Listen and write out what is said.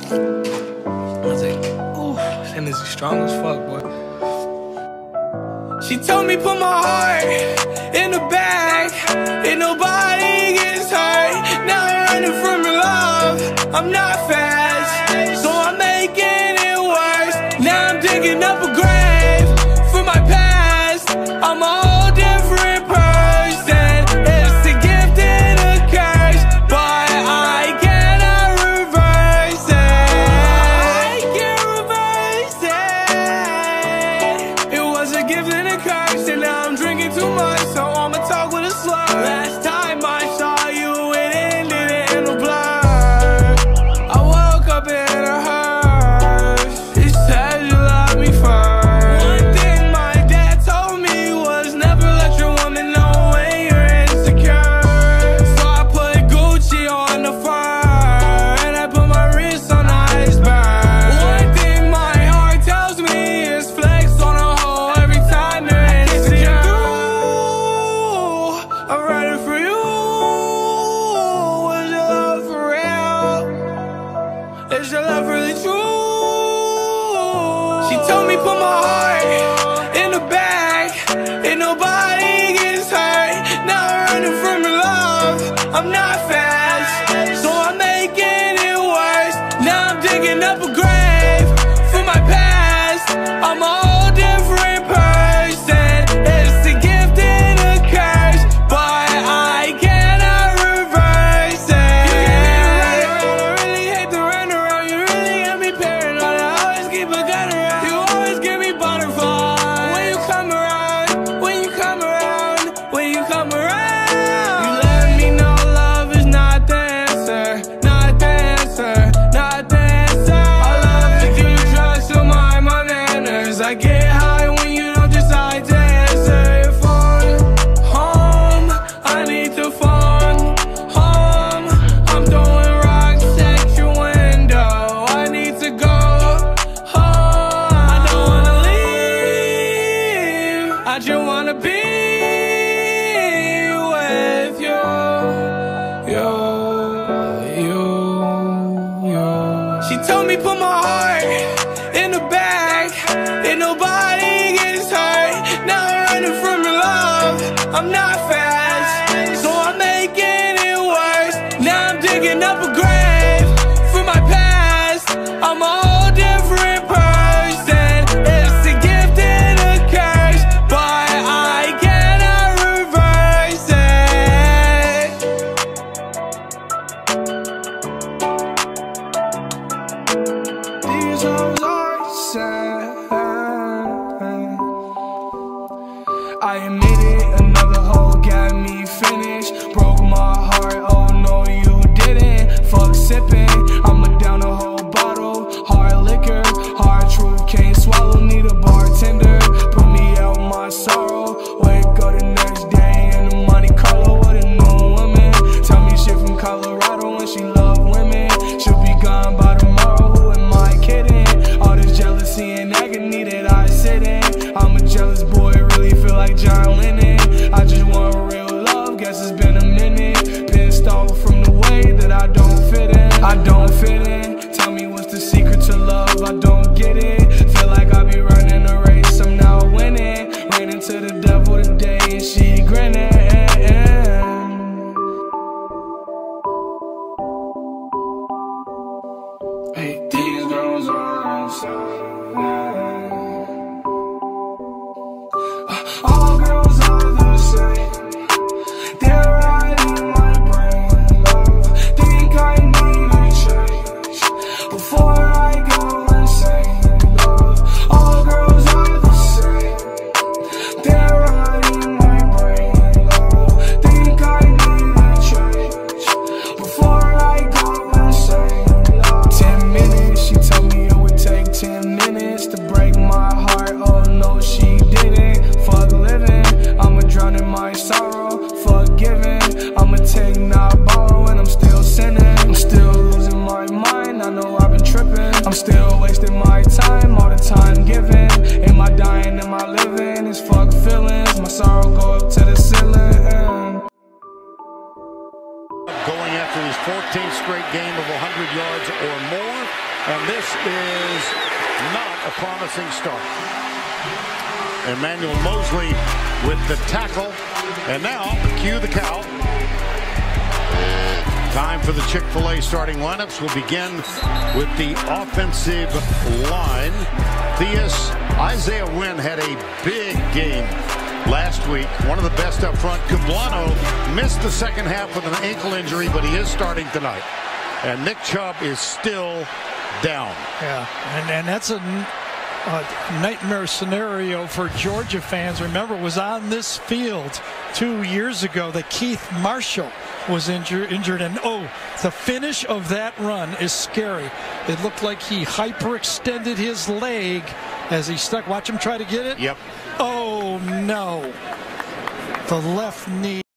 I was like, ooh, this energy strong as fuck, boy. She told me put my heart in the bag, and nobody gets hurt. Now I'm running from your love, I'm not fast, so I'm making it worse. Now I'm digging up a grave for my past. I'm a whole different person. It's a gift and a curse, but I cannot reverse it. I can't reverse it. It was a gift and a curse, and now I'm drinking too much, so I'ma talk with a slur. Last time I saw you, it ended in a blur. I woke up in a hearse. He said you love me first. One thing my dad told me was never let your woman know when you're insecure. So I put Gucci on the fur, and I put my wrist on the iceberg. One thing my heart tells me is flex on a hoe every time they're insecure. I'm ready for you. Is your love for real? Is your love really true? She told me put my heart in the bag, and nobody gets hurt. Now I'm running from your love, I'm not fast, so I'm making it worse. Now I'm digging up a grave for my past. I'm a whole different person. It's a gift and a curse, but I cannot reverse it. I really hate to run around. You really got me paranoid. I always keep a gun around. You always give me butterflies when you come around. When you come around. When you come around. You let me know love is not the answer. Not the answer. Not the answer. I love to give you trust to my manners. I get high when you don't decide to answer your phone. Home, I need to phone. Home, I'm throwing rocks at your window. I need to go home. I don't wanna leave. I just wanna be with you. She told me put my heart in the bag, and nobody gets hurt. Now I'm running from your love, I'm not fast, so I'm making it worse. Now I'm digging up a grave for my past. I'm a whole different person. It's a gift and a curse, but I cannot reverse it. These hoes are sad. I admit it, another hoe got me finished. Broke my heart, oh no you didn't. Fuck sipping, I'ma down a whole bottle. Hard liquor, hard truth, can't swallow. Need a bartender, put me out my sorrow. Wake up the next day in the Monte Carlo with a new woman. Tell me shit from Colorado and she love women. She'll be gone by tomorrow, who am I kidding? All this jealousy and agony that I sit in. I'm a jealous boy, really feel like John Lennon. I just want real love, guess it's been a minute. Pissed off from the way that I don't fit in. I don't fit in. Tell me what's the secret to love, I don't get it. Feel like I be running a race, I'm now winning. Ran into the devil today and she grinning. Hey, these girls are inside. All girls are the same. They're right in my brain, love. Think I need a change before I go insane, love. All girls are the same. They're right in my brain, love. Think I need a change before I go insane, love. 10 minutes, she told me it would take 10 minutes to break my heart. Oh no, she didn't. Fuck living, I'ma drown in my sorrow. Fuck giving, I'ma take not borrow, and I'm still sinning. I'm still losing my mind, I know I've been tripping. I'm still wasting my time, all the time given. Am I dying, am I living? It's fuck feelings, my sorrow go up to the ceiling. Going after his 14th straight game of 100 yards or more. And this is not a promising start. Emmanuel Mosley with the tackle. And now, cue the cow. Time for the Chick-fil-A starting lineups. We'll begin with the offensive line. Theus, Isaiah Wynn had a big game last week. One of the best up front. Cublano missed the second half with an ankle injury, but he is starting tonight. And Nick Chubb is still down. Yeah, and that's a nightmare scenario for Georgia fans. Remember, it was on this field 2 years ago that Keith Marshall was injured, and the finish of that run is scary. It looked like he hyperextended his leg as he stuck. Watch him try to get it. Yep. Oh no, the left knee.